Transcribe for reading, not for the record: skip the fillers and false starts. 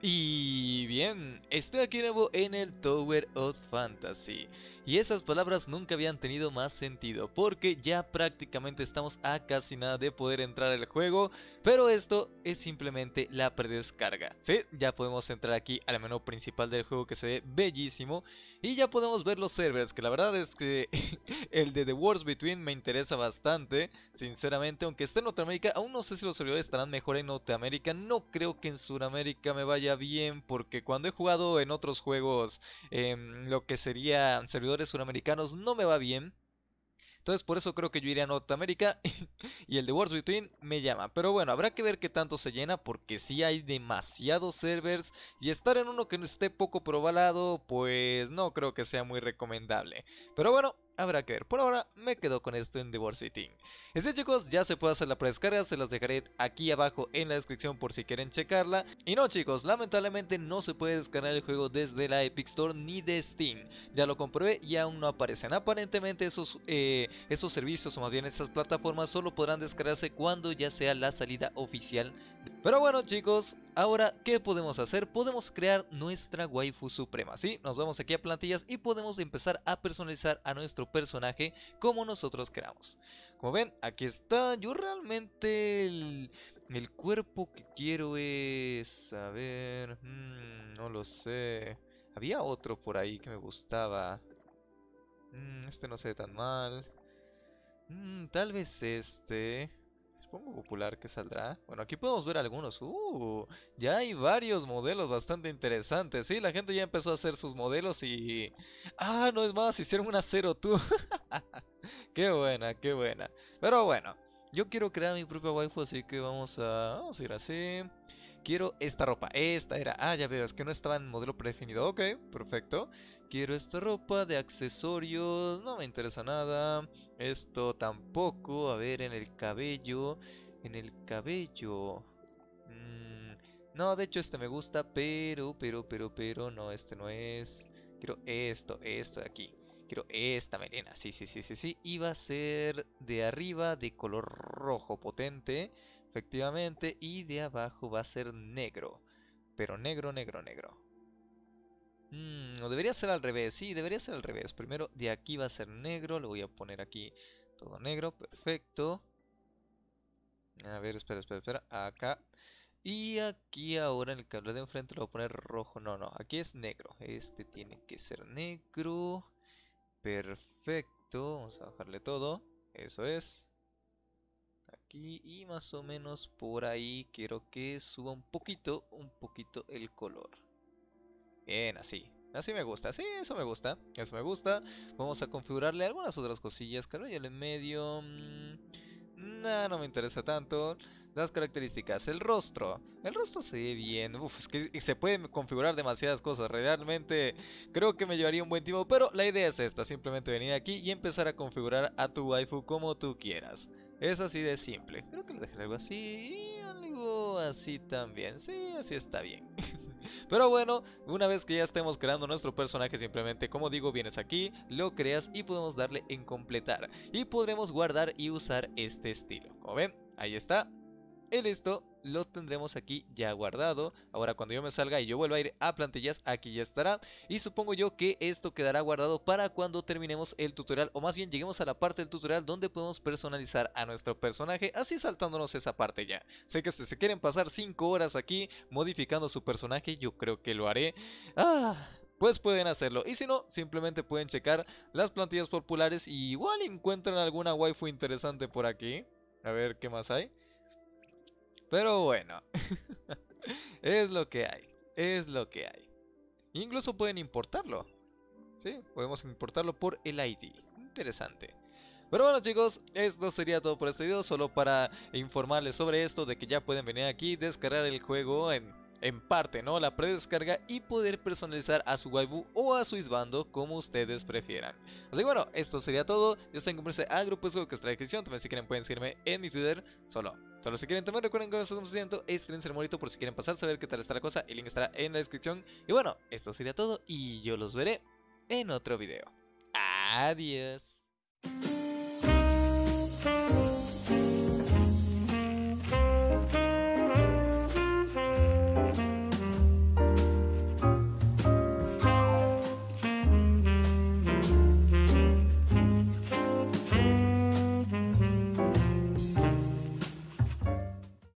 Y bien, estoy aquí de nuevo en el Tower of Fantasy. Y esas palabras nunca habían tenido más sentido, porque ya prácticamente estamos a casi nada de poder entrar al juego. Pero esto es simplemente la predescarga. Sí, ya podemos entrar aquí al menú principal del juego, que se ve bellísimo. Y ya podemos ver los servers, que la verdad es que el de The Wars Between me interesa bastante, sinceramente. Aunque esté en Norteamérica, aún no sé si los servidores estarán mejor en Norteamérica. No creo que en Sudamérica me vaya bien, porque cuando he jugado en otros juegos, lo que serían servidores suramericanos, no me va bien. Entonces por eso creo que yo iré a Norteamérica y el de Wars Between me llama. Pero bueno, habrá que ver qué tanto se llena, porque sí hay demasiados servers y estar en uno que no esté poco probalado, pues no creo que sea muy recomendable. Pero bueno, habrá que ver. Por ahora me quedo con esto en The Wars Between. Así chicos, ya se puede hacer la predescarga, se las dejaré aquí abajo en la descripción por si quieren checarla. Y no chicos, lamentablemente no se puede descargar el juego desde la Epic Store ni de Steam. Ya lo comprobé y aún no aparecen. Aparentemente esos servicios, o más bien esas plataformas, solo podrán descargarse cuando ya sea la salida oficial. Pero bueno chicos, ahora ¿qué podemos hacer? Podemos crear nuestra waifu suprema, ¿sí? Nos vamos aquí a plantillas y podemos empezar a personalizar a nuestro personaje como nosotros queramos. Como ven, aquí está. Yo realmente el cuerpo que quiero es... A ver... no lo sé. Había otro por ahí que me gustaba. Este no se ve tan mal. Tal vez este. Supongo popular que saldrá. Bueno, aquí podemos ver algunos. Ya hay varios modelos bastante interesantes. Sí, la gente ya empezó a hacer sus modelos y... Ah, no es más, hicieron una cero tú. Qué buena, qué buena. Pero bueno, yo quiero crear mi propia waifu, así que vamos a ir así. Quiero esta ropa, esta era... Ah, ya veo, es que no estaba en modelo predefinido. Ok, perfecto. Quiero esta ropa de accesorios, no me interesa nada. Esto tampoco, a ver, en el cabello. En el cabello... no, de hecho este me gusta, pero, no, este no es. Quiero esto de aquí. Quiero esta melena, sí. Y va a ser de arriba de color rojo potente, efectivamente. Y de abajo va a ser negro. Pero negro. No debería ser al revés, sí, debería ser al revés. Primero de aquí va a ser negro, lo voy a poner aquí todo negro, perfecto. A ver, espera, acá. Y aquí ahora en el cable de enfrente lo voy a poner rojo, no, aquí es negro. Este tiene que ser negro. Perfecto, vamos a bajarle todo, eso es. Aquí y más o menos por ahí quiero que suba un poquito el color. Bien, así me gusta, sí, eso me gusta. Vamos a configurarle algunas otras cosillas, cabello en medio. No me interesa tanto. Las características, el rostro se ve bien. Es que se pueden configurar demasiadas cosas. Realmente creo que me llevaría un buen tiempo, pero la idea es esta, simplemente venir aquí y empezar a configurar a tu waifu como tú quieras. Es así de simple. Creo que le dejaré algo así y algo así también. Sí, así está bien. Pero bueno, una vez que ya estemos creando nuestro personaje, simplemente como digo, vienes aquí, lo creas y podemos darle en completar. Y podremos guardar y usar este estilo. Como ven, ahí está. Y listo, lo tendremos aquí ya guardado. Ahora cuando yo me salga y yo vuelva a ir a plantillas, aquí ya estará. Y supongo yo que esto quedará guardado para cuando terminemos el tutorial, o más bien lleguemos a la parte del tutorial donde podemos personalizar a nuestro personaje, así saltándonos esa parte ya. Sé que si se quieren pasar 5 horas aquí modificando su personaje, yo creo que lo haré. Pues pueden hacerlo, y si no, simplemente pueden checar las plantillas populares y igual encuentran alguna waifu interesante por aquí. A ver qué más hay. Pero bueno, es lo que hay. Incluso pueden importarlo. Sí, podemos importarlo por el ID. Interesante. Pero bueno chicos, esto sería todo por este video. Solo para informarles sobre esto, de que ya pueden venir aquí, descargar el juego en parte, ¿no? La predescarga, y poder personalizar a su waifu o a su isbando como ustedes prefieran. Así que bueno, esto sería todo. Ya saben cómo unirse al grupo de juego que está en la descripción. También si quieren pueden seguirme en mi Twitter. Solo si quieren también recuerden que estamos haciendo el monito por si quieren pasar a ver qué tal está la cosa. El link estará en la descripción. Y bueno, esto sería todo y yo los veré en otro video. Adiós.